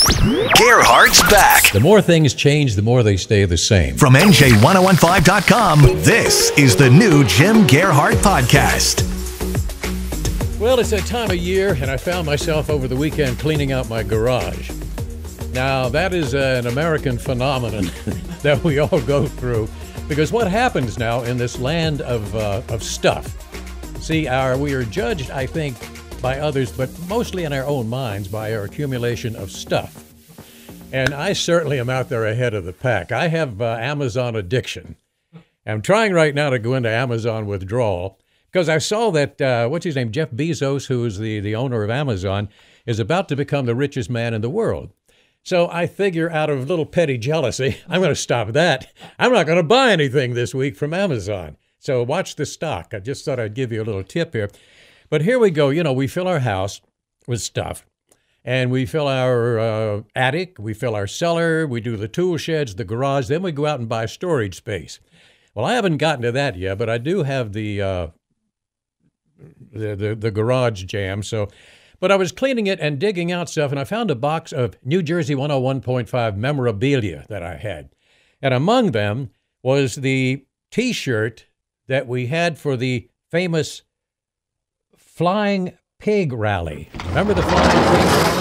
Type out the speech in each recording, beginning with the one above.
Gearhart's back. The more things change, the more they stay the same. From NJ1015.com, this is the new Jim Gearhart Podcast. Well, it's that time of year, and I found myself over the weekend cleaning out my garage. Now, that is an American phenomenon that we all go through, because what happens now in this land of stuff? See, we are judged, I think, by others, but mostly in our own minds by our accumulation of stuff. And I certainly am out there ahead of the pack. I have Amazon addiction. I'm trying right now to go into Amazon withdrawal because I saw that, what's his name, Jeff Bezos, who is the owner of Amazon, is about to become the richest man in the world. So I figure out of little petty jealousy, I'm going to stop that. I'm not going to buy anything this week from Amazon. So watch the stock. I just thought I'd give you a little tip here. But here we go. You know, we fill our house with stuff. And we fill our attic, we fill our cellar, we do the tool sheds, the garage, then we go out and buy storage space. Well, I haven't gotten to that yet, but I do have the garage jam. But I was cleaning it and digging out stuff, and I found a box of New Jersey 101.5 memorabilia that I had. And among them was the T-shirt that we had for the famous Flying Pig Rally. Remember the Flying Pig Rally?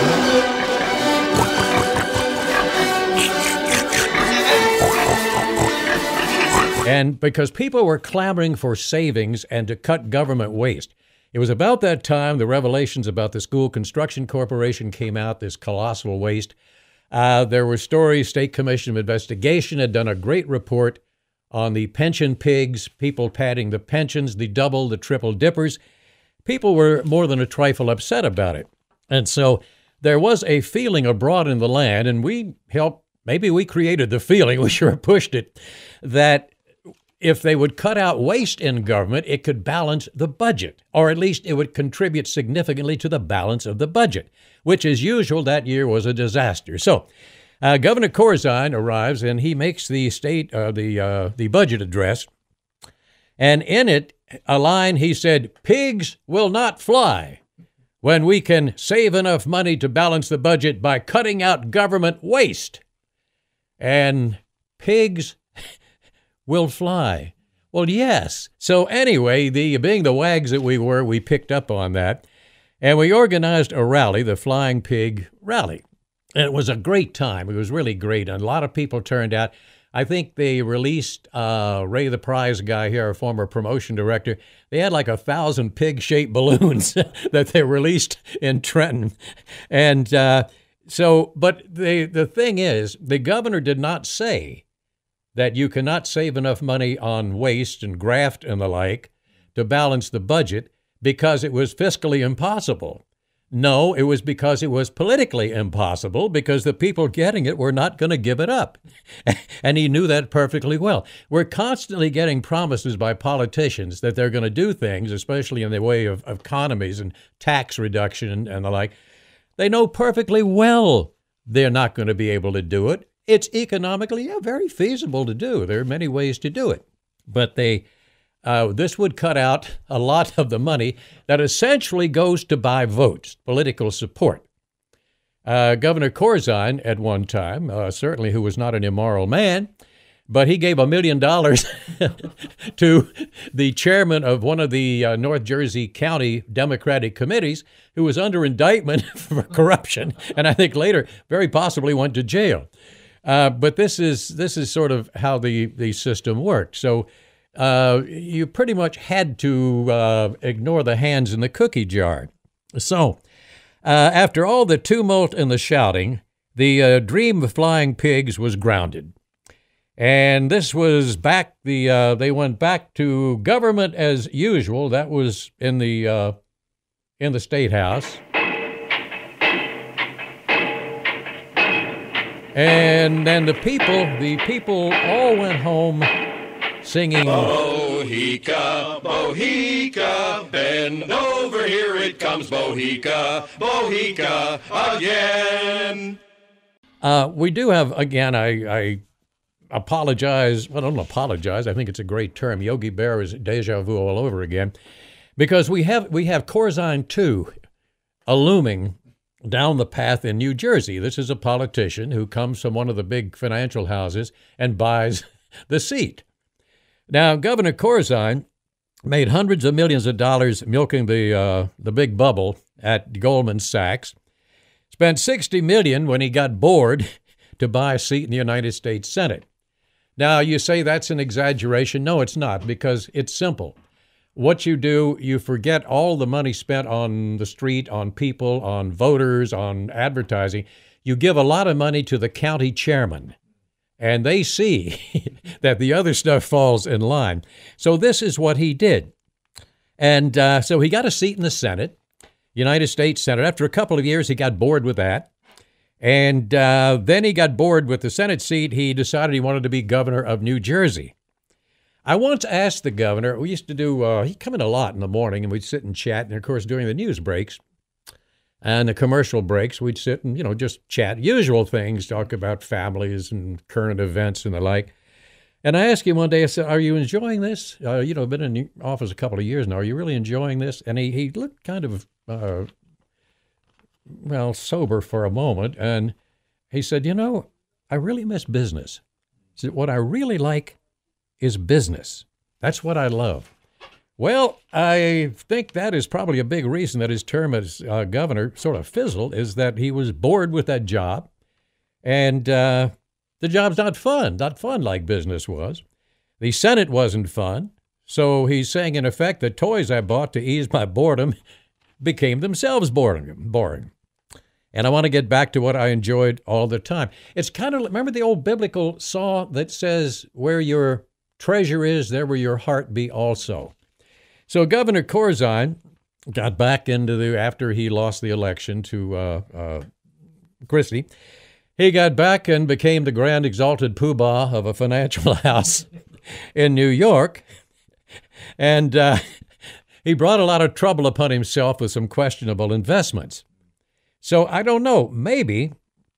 And because people were clamoring for savings and to cut government waste. It was about that time the revelations about the School Construction Corporation came out, this colossal waste. There were stories, State Commission of Investigation had done a great report on the pension pigs, people padding the pensions, the double, the triple dippers. People were more than a trifle upset about it. And so there was a feeling abroad in the land, and we helped, maybe we created the feeling, we sure pushed it, that if they would cut out waste in government, it could balance the budget, or at least it would contribute significantly to the balance of the budget, which as usual that year was a disaster. So Governor Corzine arrives, and he makes the state, the budget address, and in it, a line, he said, "Pigs will not fly when we can save enough money to balance the budget by cutting out government waste. And pigs will fly." Well, yes. So anyway, being the wags that we were, we picked up on that, and we organized a rally, the Flying Pig Rally. And it was a great time. It was really great, and a lot of people turned out. I think they released Ray the Prize guy here, our former promotion director. They had like 1,000 pig-shaped balloons that they released in Trenton. And but the thing is, the governor did not say that you cannot save enough money on waste and graft and the like to balance the budget because it was fiscally impossible. No, it was because it was politically impossible because the people getting it were not going to give it up. And he knew that perfectly well. We're constantly getting promises by politicians that they're going to do things, especially in the way of economies and tax reduction and the like. They know perfectly well they're not going to be able to do it. It's economically, very feasible to do. There are many ways to do it. But this would cut out a lot of the money that essentially goes to buy votes, political support. Governor Corzine, at one time, certainly who was not an immoral man, but he gave $1 million to the chairman of one of the North Jersey County Democratic committees who was under indictment for corruption, and I think later very possibly went to jail. But this is sort of how the system worked. So you pretty much had to ignore the hands in the cookie jar. So after all the tumult and the shouting, the dream of flying pigs was grounded. And this was back, they went back to government as usual. That was in the State House. And then the people all went home singing, Bohica, Bohica, bend over, here it comes, Bohica, Bohica again. We do have, again, I apologize. Well, I don't apologize. I think it's a great term. Yogi Berra is deja vu all over again. Because we have Corzine 2 looming down the path in New Jersey. This is a politician who comes from one of the big financial houses and buys the seat. Now, Governor Corzine made hundreds of millions of dollars milking the big bubble at Goldman Sachs. Spent $60 million when he got bored to buy a seat in the United States Senate. Now, you say that's an exaggeration. No, it's not, because it's simple. What you do, you forget all the money spent on the street, on people, on voters, on advertising. You give a lot of money to the county chairman, and they see that the other stuff falls in line. So this is what he did. And so he got a seat in the Senate, United States Senate. After a couple of years, he got bored with that. And then he got bored with the Senate seat. He decided he wanted to be governor of New Jersey. I once asked the governor, we used to do, he'd come in a lot in the morning and we'd sit and chat. And of course, during the news breaks and the commercial breaks, we'd sit and, just chat, usual things, talk about families and current events and the like. And I asked him one day, I said, are you enjoying this? Been in the office a couple of years now. Are you really enjoying this? And he looked kind of, sober for a moment. And he said, I really miss business. He said, what I really like is business. That's what I love. Well, I think that is probably a big reason that his term as governor sort of fizzled, is that he was bored with that job. And the job's not fun like business was. The Senate wasn't fun. So he's saying, in effect, the toys I bought to ease my boredom became themselves boring. And I want to get back to what I enjoyed all the time. It's kind of, remember the old biblical saw that says, where your treasure is, there will your heart be also. So Governor Corzine got back into after he lost the election to Christie, he got back and became the grand exalted poobah of a financial house in New York. And he brought a lot of trouble upon himself with some questionable investments. So I don't know, maybe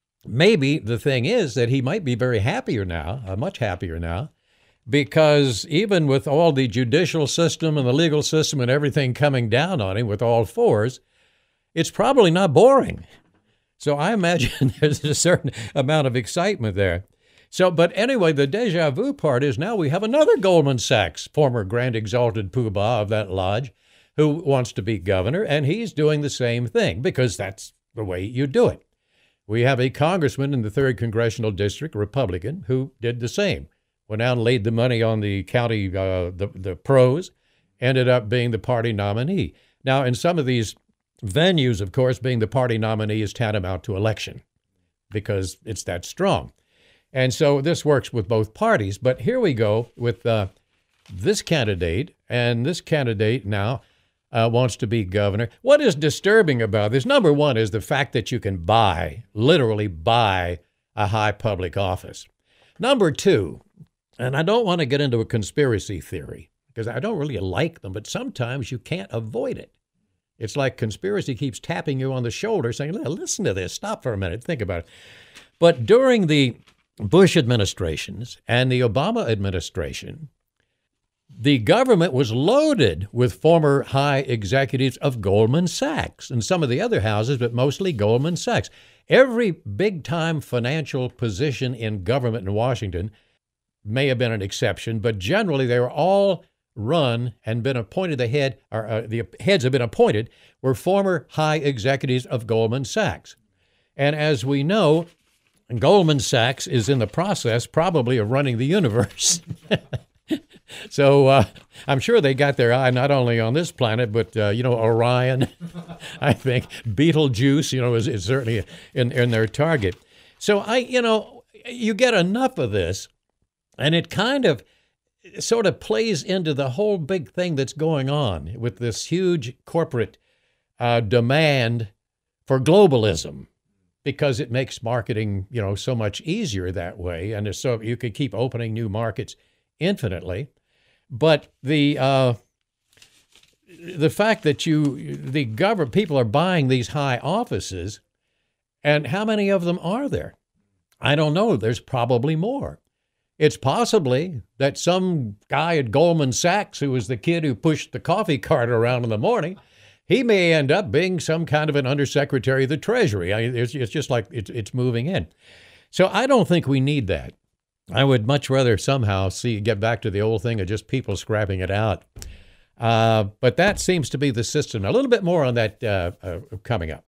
the thing is that he might be very happier now, much happier now, because even with all the judicial system and the legal system and everything coming down on him with all fours, it's probably not boring. So I imagine there's a certain amount of excitement there. So, but anyway, the deja vu part is now we have another Goldman Sachs, former grand exalted poobah of that lodge, who wants to be governor, and he's doing the same thing because that's the way you do it. We have a congressman in the 3rd Congressional District, Republican, who did the same. Went out and laid the money on the county, the pros, ended up being the party nominee. Now, in some of these venues, of course, being the party nominee is tantamount to election because it's that strong. And so this works with both parties. But here we go with this candidate, and this candidate now wants to be governor. What is disturbing about this, number one, is the fact that you can literally buy a high public office. Number two, and I don't want to get into a conspiracy theory because I don't really like them, but sometimes you can't avoid it. It's like conspiracy keeps tapping you on the shoulder saying, listen to this, stop for a minute, think about it. But during the Bush administrations and the Obama administration, the government was loaded with former high executives of Goldman Sachs and some of the other houses, but mostly Goldman Sachs. Every big-time financial position in government in Washington may have been an exception, but generally they were all run and been appointed. The heads have been appointed were former high executives of Goldman Sachs. And as we know, Goldman Sachs is in the process probably of running the universe. So I'm sure they got their eye not only on this planet, but, Orion, I think, Betelgeuse, is certainly in their target. So you get enough of this, and it kind of sort of plays into the whole big thing that's going on with this huge corporate demand for globalism, because it makes marketing, so much easier that way. And so you could keep opening new markets infinitely. But the fact that the government, people are buying these high offices, and how many of them are there? I don't know. There's probably more. It's possibly that some guy at Goldman Sachs, who was the kid who pushed the coffee cart around in the morning, he may end up being some kind of an undersecretary of the Treasury. I mean, it's just like it's moving in. So I don't think we need that. I would much rather somehow get back to the old thing of just people scrapping it out. But that seems to be the system. A little bit more on that coming up.